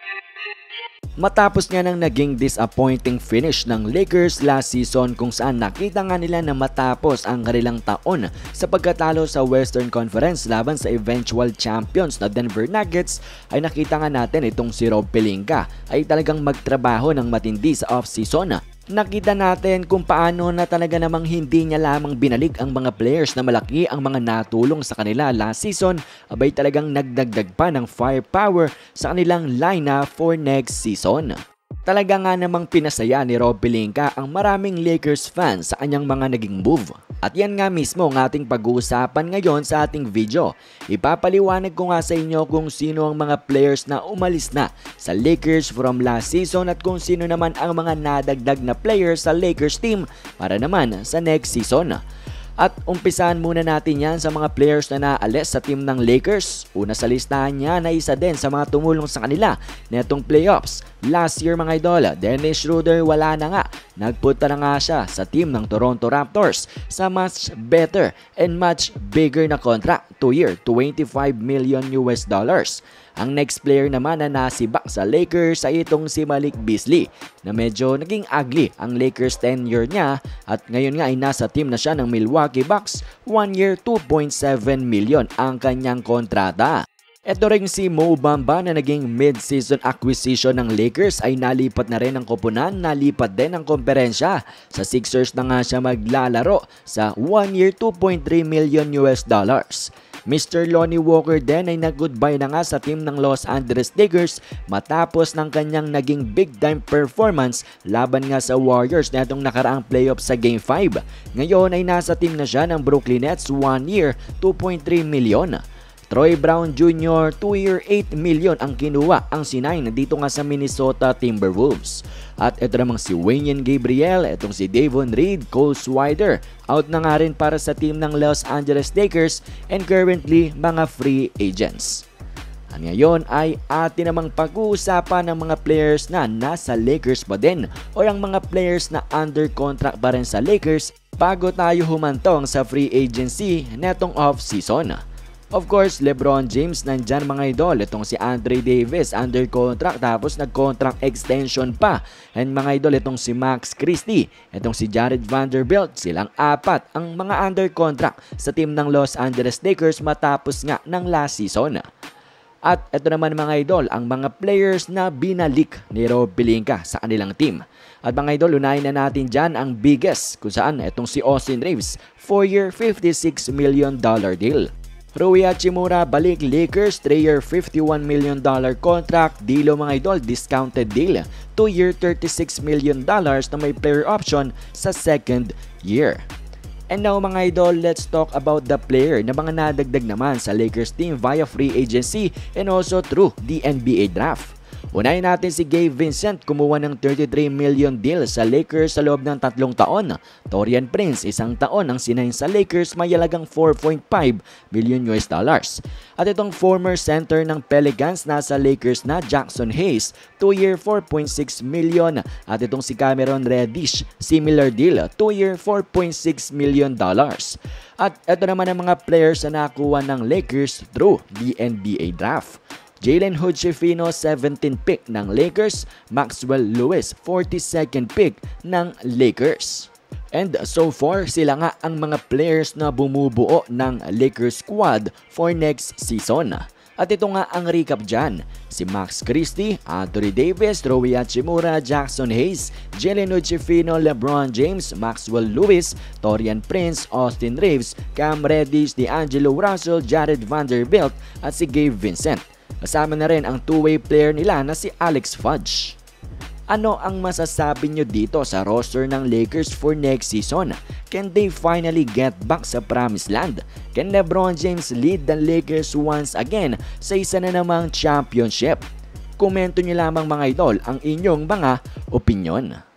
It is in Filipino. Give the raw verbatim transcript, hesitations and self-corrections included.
Matapos nga ng naging disappointing finish ng Lakers last season kung saan nakita nga nila na matapos ang kanilang taon sa pagkatalo sa Western Conference laban sa eventual champions na Denver Nuggets, ay nakita nga natin itong si Rob Pelinka ay talagang magtrabaho ng matindi sa off-season. Nakita natin kung paano na talaga namang hindi niya lamang binalik ang mga players na malaki ang mga natulong sa kanila last season, abay talagang nagdagdag pa ng firepower sa kanilang lineup for next season. Talaga nga namang pinasaya ni Rob Pelinka ang maraming Lakers fans sa kanyang mga naging move. At yan nga mismo ang ating pag-uusapan ngayon sa ating video. Ipapaliwanag ko nga sa inyo kung sino ang mga players na umalis na sa Lakers from last season at kung sino naman ang mga nadagdag na players sa Lakers team para naman sa next season. At umpisahan muna natin yan sa mga players na naalis sa team ng Lakers. Una sa listahan niya na isa din sa mga tumulong sa kanila netong playoffs last year mga idol. Dennis Schroeder wala na nga. Nagpunta na nga siya sa team ng Toronto Raptors sa much better and much bigger na contract, two year, twenty-five million U S dollars. Ang next player naman na nasibak sa Lakers ay itong si Malik Beasley na medyo naging ugly ang Lakers tenure niya at ngayon nga ay nasa team na siya ng Milwaukee Bucks, one year, two point seven million ang kanyang kontrata. Ito rin si Mo Bamba na naging mid-season acquisition ng Lakers ay nalipat na rin ang koponan, nalipat din ang komperensya. Sa Sixers na nga siya maglalaro sa one year, two point three million U S dollars. Mister Lonnie Walker din ay nag-goodbye na nga sa team ng Los Angeles Lakers matapos ng kanyang naging big-time performance laban nga sa Warriors na itong nakaraang playoff sa Game five. Ngayon ay nasa team na siya ng Brooklyn Nets, one year, two point three million. Troy Brown Junior, two year, eight million ang kinuha ang sinay dito nga sa Minnesota Timberwolves. At ito namang si Wayne Gabriel, itong si Davon Reed, Cole Swider, out na nga rin para sa team ng Los Angeles Lakers and currently mga free agents. At ngayon ay atin namang pag-uusapan ng mga players na nasa Lakers pa din o ang mga players na under contract pa rin sa Lakers bago tayo humantong sa free agency netong off-season. Of course, LeBron James nandyan mga idol. Itong si Andre Davis under contract tapos nag-contract extension pa. And mga idol, itong si Max Christie, itong si Jared Vanderbilt, silang apat ang mga under contract sa team ng Los Angeles Lakers matapos nga ng last season. At ito naman mga idol, ang mga players na binalik ni Rob Pelinka sa kanilang team. At mga idol, unahin na natin dyan ang biggest kung saan itong si Austin Reaves, four year, fifty-six million dollar deal. Rui Hachimura balik Lakers, three year, fifty-one million dollar contract. Dilo mga idol, discounted deal, two year, thirty-six million dollars na may player option sa second year. And now mga idol, let's talk about the player na mga nadagdag naman sa Lakers team via free agency and also through the N B A draft. Unahin natin si Gabe Vincent, kumuha ng thirty-three million deal sa Lakers sa loob ng tatlong taon. Taurean Prince, isang taon ang sinayin sa Lakers, may halagang four point five million U S dollars. At itong former center ng Pelicans nasa Lakers na Jackson Hayes, two year, four point six million. At itong si Cameron Reddish, similar deal, two year, four point six million dollars. At ito naman ang mga players na nakuha ng Lakers through the N B A draft. Jalen Hood-Schifino, seventeen pick ng Lakers. Maxwell Lewis, forty-second pick ng Lakers. And so far, sila nga ang mga players na bumubuo ng Lakers squad for next season. At ito nga ang recap dyan. Si Max Christie, Anthony Davis, Rui Hachimura, Jackson Hayes, Jalen Hood-Schifino, LeBron James, Maxwell Lewis, Taurean Prince, Austin Reaves, Cam Reddish, D'Angelo Russell, Jared Vanderbilt at si Gabe Vincent. Kasama na rin ang two-way player nila na si Alex Fudge. Ano ang masasabi nyo dito sa roster ng Lakers for next season? Can they finally get back sa promised land? Can LeBron James lead the Lakers once again sa isa na namang championship? Komento nyo lamang mga idol ang inyong mga opinyon.